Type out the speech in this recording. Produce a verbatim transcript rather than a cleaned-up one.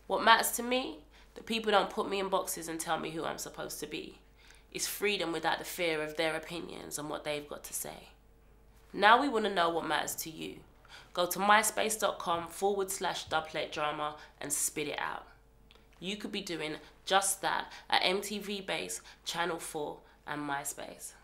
What matters to me? That people don't put me in boxes and tell me who I'm supposed to be. It's freedom without the fear of their opinions and what they've got to say. Now we want to know what matters to you. Go to myspace.com forward slash dubplate drama and spit it out. You could be doing just that at M T V Base, Channel four and MySpace.